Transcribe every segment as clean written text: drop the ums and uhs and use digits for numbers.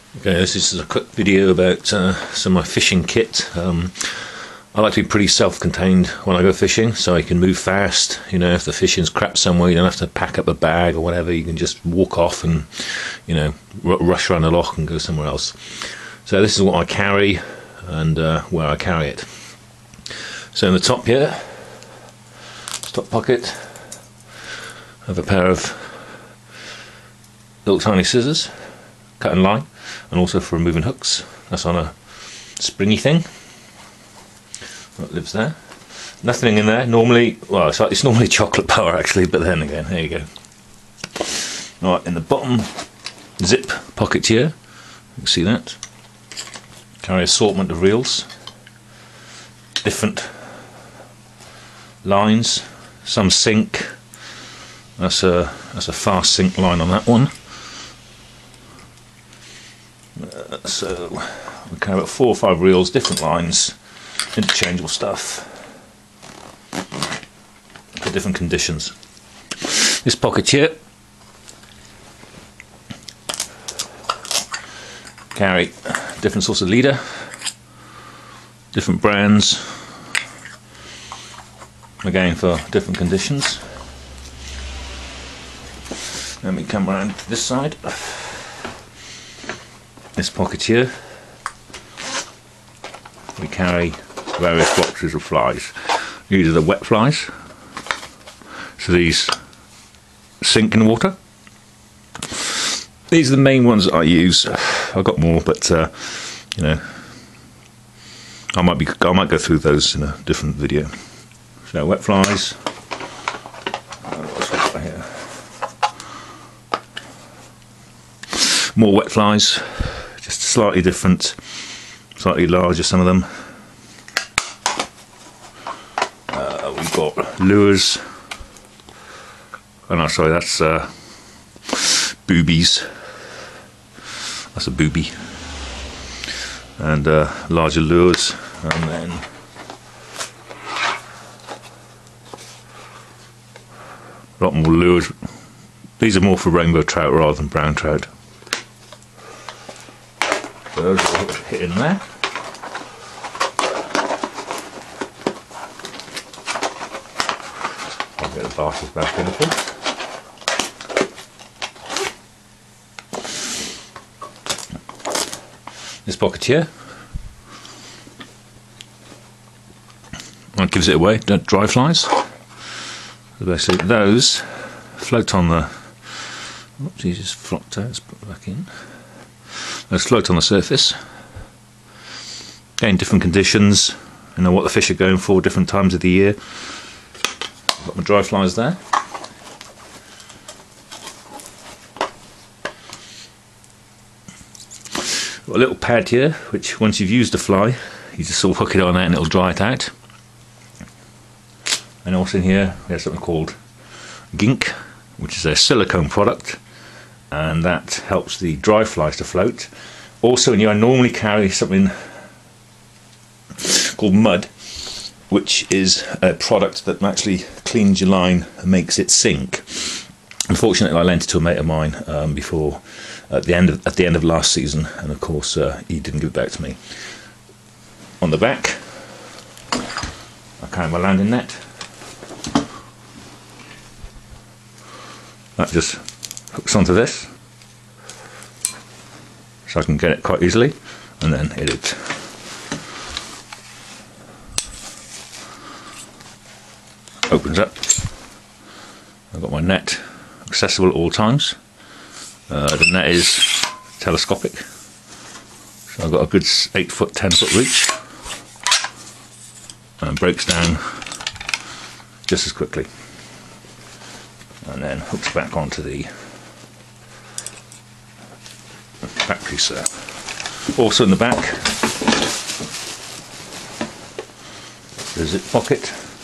Okay, this is a quick video about some of my fishing kit. I like to be pretty self-contained when I go fishing, so I can move fast. You know, if the fishing's crap somewhere, you don't have to pack up a bag or whatever. You can just walk off and, you know, rush around the loch and go somewhere else. So this is what I carry and where I carry it. So in the top here, top pocket, I have a pair of little tiny scissors, cutting line, and also for removing hooks. That's on a springy thing that lives there. Nothing in there normally. Well, it's normally chocolate bar actually, but then again, there you go. Right, in the bottom zip pocket here, you can see that. Carry assortment of reels, different lines, some sink. That's a fast sink line on that one. So we carry about 4 or 5 reels, different lines, interchangeable stuff for different conditions. This pocket here, carry different sorts of leader, different brands, again for different conditions. Let me come around to this side. This pocket here, we carry various boxes of flies. These are the wet flies, so these sink in water. These are the main ones that I use. I've got more, but you know, I might go through those in a different video. So wet flies. What's got here? More wet flies. Just slightly different, slightly larger, some of them. We've got lures. Oh no, sorry, that's boobies. That's a booby. And larger lures, and then a lot more lures. These are more for rainbow trout rather than brown trout. So those are hit in there. I'll get the bastards back in a bit. This pocket here, that gives it away. Don't dry flies. So basically, those float on the. Oops, he just flopped out. Let's put it back in. Those float on the surface. Again, different conditions. You know what the fish are going for, different times of the year. I've got my dry flies there. Got a little pad here, which once you've used the fly, you just sort of hook it on there and it'll dry it out. And also in here, we have something called gink, which is a silicone product, and that helps the dry flies to float. Also in here I normally carry something called mud, which is a product that actually cleans your line and makes it sink. Unfortunately I lent it to a mate of mine before at the end of last season, and of course he didn't give it back to me. On the back I carry my landing net. That just hooks onto this, so I can get it quite easily, and then it opens up. I've got my net accessible at all times. The net is telescopic, so I've got a good 8 foot, 10 foot reach, and it breaks down just as quickly, and then hooks back onto the back piece there. Also in the back, there's a zip pocket,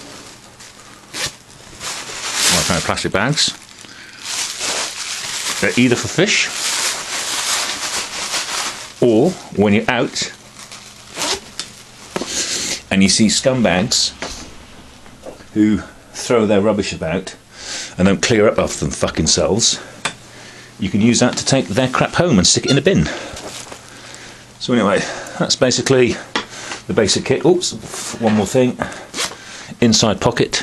my kind of plastic bags. They're either for fish, or when you're out and you see scumbags who throw their rubbish about and don't clear up after them fucking selves, you can use that to take their crap home and stick it in a bin. So anyway, that's basically the basic kit. Oops, one more thing. Inside pocket.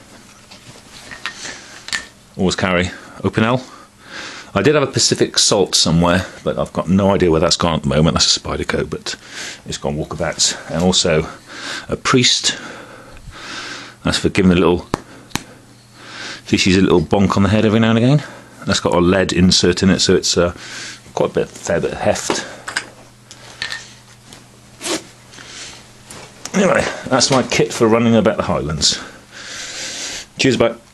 Always carry open L. I did have a Pacific Salt somewhere, but I've got no idea where that's gone at the moment. That's a Spyderco, but it's gone walkabouts. And also a Priest. That's for giving the little fishies a little bonk on the head every now and again. That's got a lead insert in it, so it's quite a fair bit of heft. Anyway, that's my kit for running about the Highlands. Cheers, bye.